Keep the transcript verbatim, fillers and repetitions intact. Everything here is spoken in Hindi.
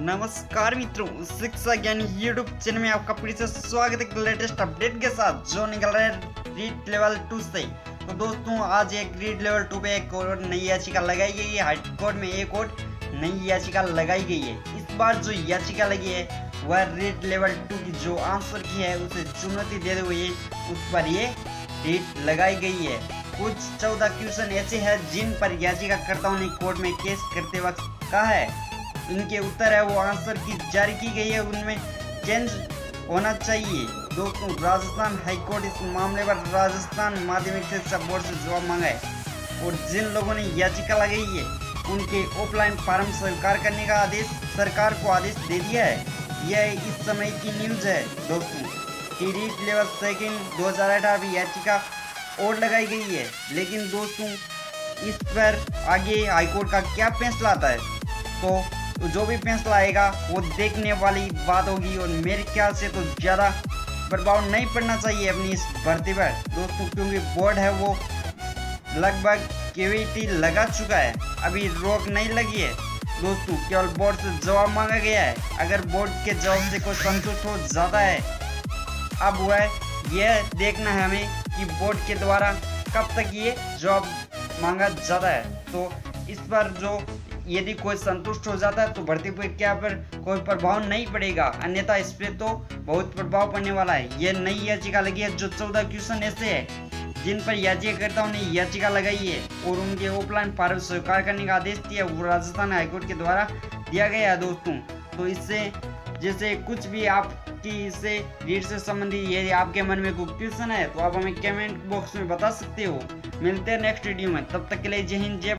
नमस्कार मित्रों, शिक्षा ज्ञान यूट्यूब चैनल में आपका फिर से स्वागत है लेटेस्ट अपडेट के साथ जो निकल रहा है रीट लेवल टू से। तो दोस्तों आज एक रीट लेवल टू पे एक और नई याचिका लगाई गई है। हाई कोर्ट में एक और नई याचिका लगाई गई है। इस बार जो याचिका लगी है वह रीट लेवल टू की जो आंसर की है उसे चुनौती देते हुए उस पर ये रीट लगाई गई है। कुछ चौदह क्वेश्चन ऐसे हैं जिन पर याचिकाकर्ताओं ने कोर्ट में केस करते वक्त कहा है इनके उत्तर है वो आंसर की जारी की गई है, उनमें चेंज होना चाहिए। दोस्तों राजस्थान हाईकोर्ट इस मामले पर राजस्थान माध्यमिक शिक्षा बोर्ड से जवाब मांगा है और जिन लोगों ने याचिका लगाई है उनके ऑफलाइन फॉर्म स्वीकार करने का आदेश सरकार को आदेश दे दिया है। यह इस समय की न्यूज है दोस्तों कि रीट लेवल सेकेंड दो हजार अठारह में याचिका और लगाई गई है, लेकिन दोस्तों इस पर आगे हाईकोर्ट का क्या फैसला आता है तो तो जो भी फैसला आएगा वो देखने वाली बात होगी और मेरे ख्याल से तो ज़्यादा प्रभाव नहीं पड़ना चाहिए अपनी इस भर्ती पर दोस्तों, क्योंकि बोर्ड है वो लगभग केवीटी लगा चुका है, अभी रोक नहीं लगी है दोस्तों। केवल बोर्ड से जवाब मांगा गया है। अगर बोर्ड के जवाब से कोई संतुष्ट हो जाता है अब वह यह देखना है हमें कि बोर्ड के द्वारा कब तक ये जवाब मांगा जाता है। तो इस पर जो यदि कोई संतुष्ट हो जाता है तो भर्ती प्रक्रिया पर कोई प्रभाव नहीं पड़ेगा, अन्यथा इस पर तो बहुत प्रभाव पड़ने वाला है। यह नई याचिका लगी है जो चौदह क्वेश्चन ऐसे हैं जिन पर याचिकाकर्ताओं ने याचिका लगाई है और उनके ऑफलाइन फॉर्म स्वीकार करने का आदेश दिया वो राजस्थान हाईकोर्ट के द्वारा दिया गया है दोस्तों। तो इससे जैसे कुछ भी आपकी इससे रीट से संबंधित यदि आपके मन में कोई क्वेश्चन है तो आप हमें कमेंट बॉक्स में बता सकते हो। मिलते हैं नेक्स्ट वीडियो में, तब तक के लिए जय हिंद जय